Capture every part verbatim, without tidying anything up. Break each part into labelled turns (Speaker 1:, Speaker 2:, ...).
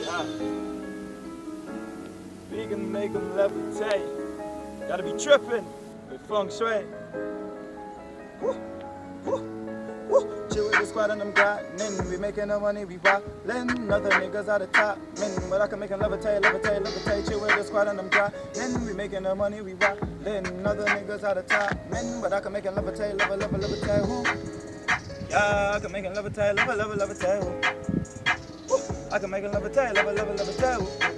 Speaker 1: Yeah. We can make them levitate. Gotta be tripping with feng shui. Woo, woo, woo. Chill with the squad and them grinding. We making the money, we rollin'. Other niggas out of top, men, but I can make them levitate, levitate, levitate. Chill with the squad and them grinding. We making the money, we rollin'. Other niggas out of top, men, but I can make them levitate, levitate, levitate, levitate. Woo. Yeah, I can make them levitate, levitate, levitate, levitate. Woo. I can make them levitate, levitate, levitate, levitate.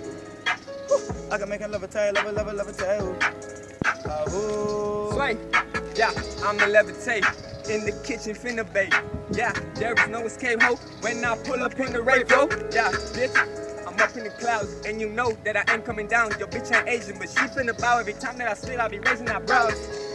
Speaker 1: I can make a levitate, levitate, levitate, levitate. Uh,
Speaker 2: Sway, yeah, I'm the levitate. In the kitchen, finna bake. Yeah, there is no escape, ho. When I pull up in the rape, bro. Yeah, bitch, I'm up in the clouds, and you know that I ain't coming down. Your bitch ain't Asian, but she finna bow every time that I spit. I be raising our brows,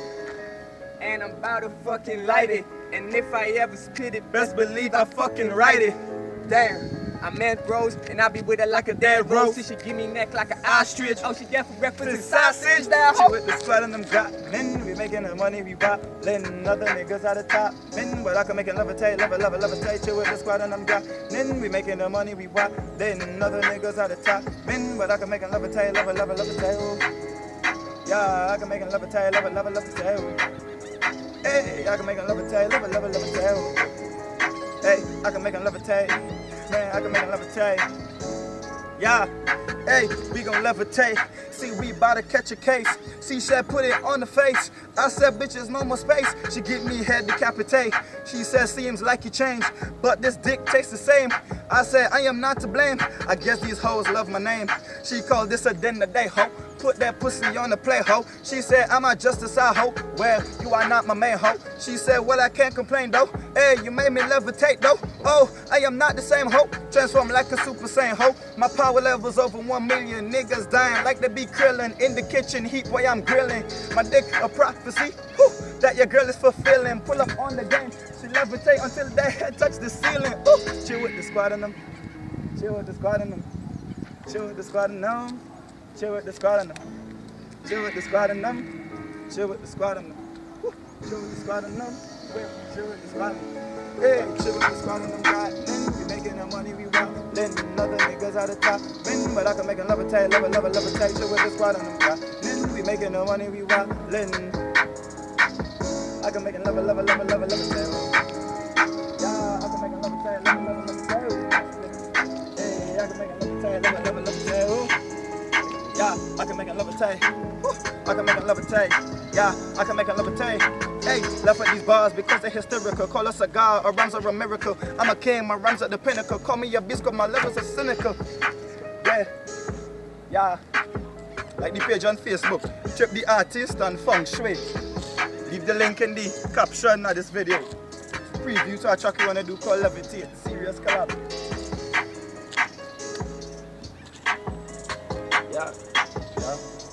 Speaker 2: and I'm about to fucking light it. And if I ever spit it, best believe I fucking write it. Damn. I'm Aunt Rose, and I be with her like a dead rose. She give me neck like an ostrich. Oh, she get for breakfast and sausage. That
Speaker 1: hoe. With the squad and them grindin'. We making the money, we rollin'. Other niggas out of top, men, but I can make it levitate, levitate, levitate, levitate. Chill with the squad and them grindin'. We making the money, we rollin'. Other niggas out of top, men, but I can make it levitate, levitate, levitate, levitate. Yeah, I can make it levitate, levitate, levitate, levitate. Hey, I can make it levitate, levitate, levitate, levitate. Hey, I can make it levitate. Man, I can make it levitate. Yeah, hey, we gon' levitate. See, we bout to catch a case. She said, put it on the face. I said, bitches, no more space. She get me head decapitate. She said, seems like you changed, but this dick tastes the same. I said, I am not to blame. I guess these hoes love my name. She called this a dinner day, ho. Put that pussy on the play, ho. She said, I'm not just a side ho. Well, you are not my main ho. She said, well, I can't complain, though. Hey, you made me levitate, though. Oh, I am not the same ho. Transform like a super saiyan ho. My power level's over one million. Niggas dying like they be krillin'. In the kitchen heat, boy, I'm grilling. My dick a prophecy. Whew, that your girl is fulfilling. Pull up on the game. She levitate until that head touch the ceiling. Ooh, chill with the squad and them. Chill with the squad and them. Chill with the squad and them. Chill with the squad and them. Chill with the squad and them. Chill with the squad and them. Woo. Chill with the squad and them. Chill with the squad and them. Hey, chill with the squad and them. Grindin'. We making the money, we rollin'. Other niggas out of top, men, but I can make a levitate, levitate, levitate, levitate. Chill with the squad and them. Grindin'. We making the money, we rollin'. I can make a levitate, levitate, levitate, levitate. Yeah, I can make a levitate, levitate, levitate. Hey, I can make a levitate, levitate, levitate. Yeah, I can make it levitate. Woo. I can make it levitate. Yeah, I can make it levitate. Hey, left with these bars because they're hysterical. Call us a god, our rhymes are a miracle. I'm a king, my rhymes at the pinnacle. Call me a beast, cause my levels are cynical. Yeah, yeah. Like the page on Facebook. Trip the artist and feng shui. Leave the link in the caption of this video. Preview to a track you wanna do called Levitate. Serious collab. Yeah, yeah.